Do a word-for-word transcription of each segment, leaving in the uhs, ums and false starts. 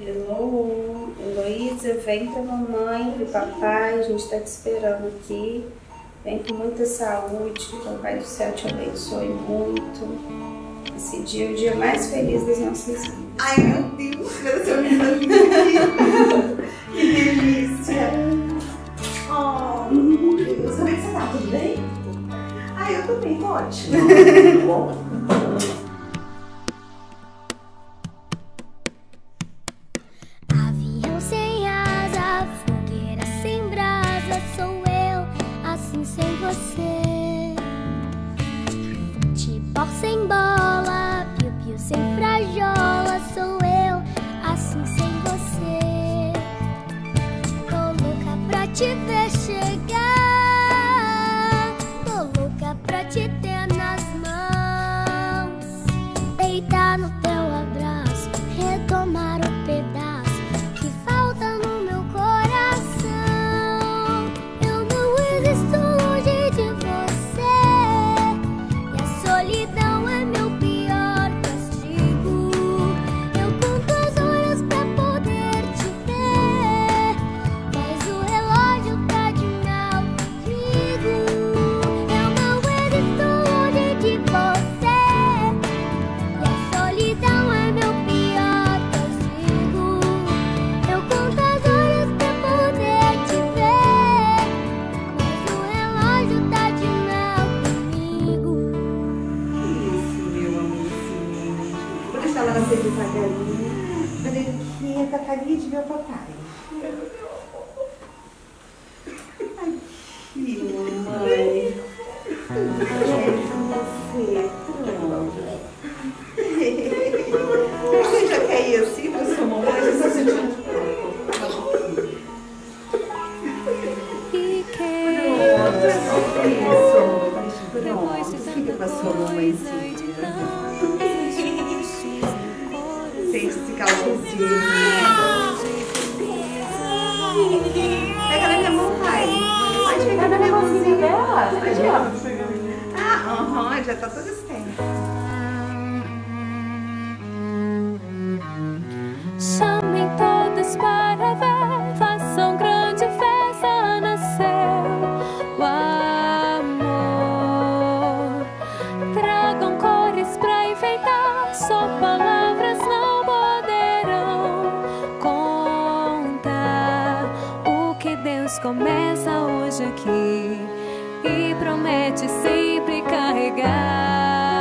Hello, Heloísa, vem pra mamãe, pro papai, a gente tá te esperando aqui. Vem com muita saúde, que o Papai do Céu te abençoe muito. Esse dia é o dia mais feliz das nossas vidas. Ai, meu Deus, meu seu menino aqui. Que delícia. Oh, meu Deus, como é que você tá? Tudo bem? Ai, eu tô bem, tô ótimo. Tudo bom? Avião sem asa, fogueira sem brasa, sou eu, assim sem você. Futebol sem bola, piu-piu sem frajola, sou eu, assim sem você. Tô louca pra te ver chegar, tô louca pra te ter nas mãos, deitar no teu abraço, retomar o pedaço que falta no meu coração. Eu não existo longe de você, e a solidão é meu pior castigo. Eu conto as horas pra poder te ver, mas o relógio tá de mal comigo. Eu não existo longe de você, e a solidão é meu pior castigo. Eu conto as horas pra poder te ver, mas o relógio tá de mal comigo. Isso, meu amorzinho. Vou deixar ela nascer devagarinho. Branquinha, com a carinha de meu papai. Ai, que mamãe. É com você. Pronto. Você já quer ir assim pra sua mamãe? Você está sentindo? Isso. Pronto. Fica com a sua mamãezinha. Sente esse calorzinho. Pega na minha mão, pai. Pode pegar na minha mãozinha dela. Pode pegar. Ah, aham, já tá tudo certo. Chamem todos para ver, façam grande festa, nasceu o amor. Tragam cores pra enfeitar, só palavras não poderão contar o que Deus começa hoje aqui e promete sempre carregar.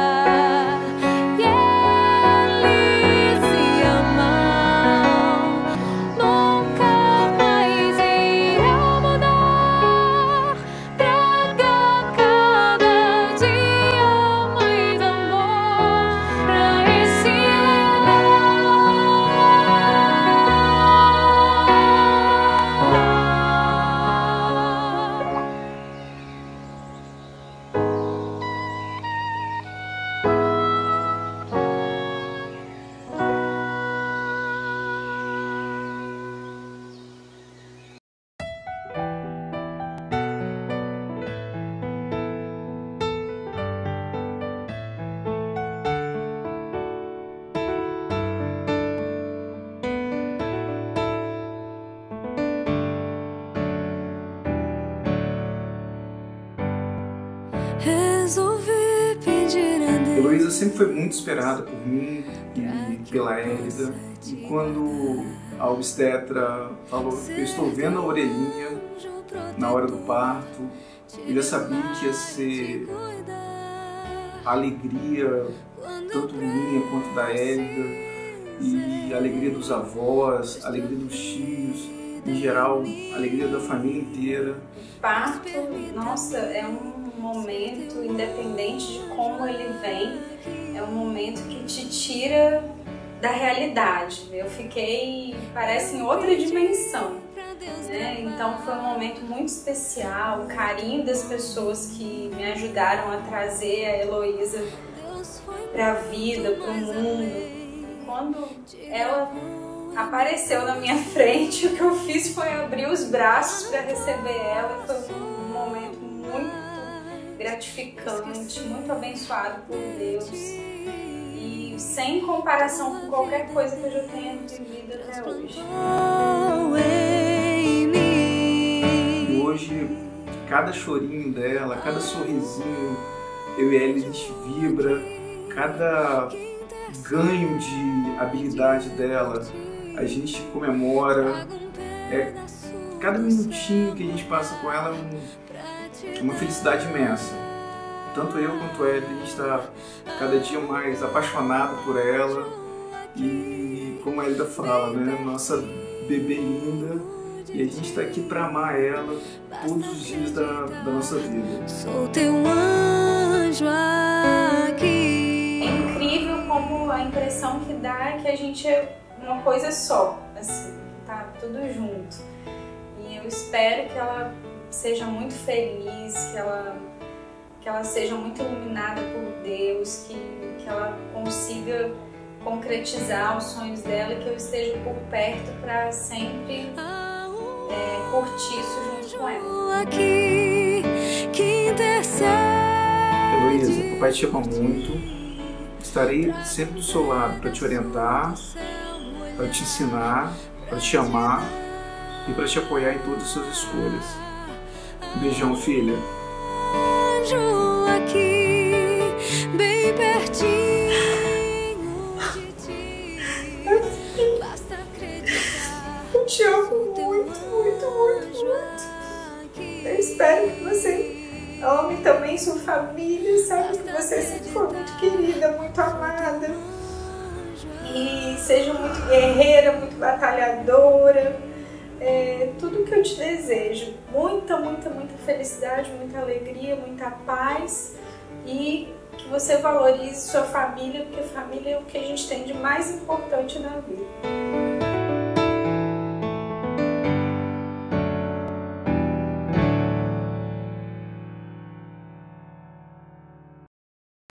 E eles se amam, nunca mais irão mudar. Traga cada dia mais amor pra esse resolvi pedir a Deus. Heloísa sempre foi muito esperada por mim e pela Hélida. E quando a obstetra falou que eu estou vendo a orelhinha na hora do parto, eu já sabia que ia ser a alegria tanto minha quanto da Hélida, e a alegria dos avós, a alegria dos tios, em geral, a alegria da família inteira. Parto, nossa, é um momento, independente de como ele vem, é um momento que te tira da realidade. Eu fiquei, parece, em outra dimensão, né? Então foi um momento muito especial, o carinho das pessoas que me ajudaram a trazer a Heloísa para a vida, para o mundo. Quando ela apareceu na minha frente, o que eu fiz foi abrir os braços para receber ela. Foi um momento muito gratificante, muito abençoado por Deus. E sem comparação com qualquer coisa que eu já tenha vivido até hoje. E hoje, cada chorinho dela, cada sorrisinho, eu e ela, a gente vibra, cada ganho de habilidade dela, a gente comemora. É, cada minutinho que a gente passa com ela é uma felicidade imensa. Tanto eu quanto ela, a gente está cada dia mais apaixonado por ela e, como a Elida fala, né, nossa bebê linda, e a gente está aqui para amar ela todos os dias da, da nossa vida. Sou teu anjo aqui. É incrível como a impressão que dá é que a gente é uma coisa só, assim, tá tudo junto. E eu espero que ela seja muito feliz, que ela que ela seja muito iluminada por Deus, que, que ela consiga concretizar os sonhos dela, que eu esteja por perto para sempre é, curtir isso junto com ela. Aqui, que intercede. Heloísa, o Pai te ama muito, estarei sempre do seu lado para te orientar, para te ensinar, para te amar e para te apoiar em todas as suas escolhas. Um beijão, filha. Aqui, bem pertinho de ti. Basta acreditar. Eu te amo muito, muito, muito, muito. Eu espero que você ame também sua família, sabe? Que você sempre foi muito querida, muito amada. E seja muito guerreira, muito batalhadora. É, tudo que eu te desejo, muita, muita, muita felicidade, muita alegria, muita paz e que você valorize sua família, porque família é o que a gente tem de mais importante na vida.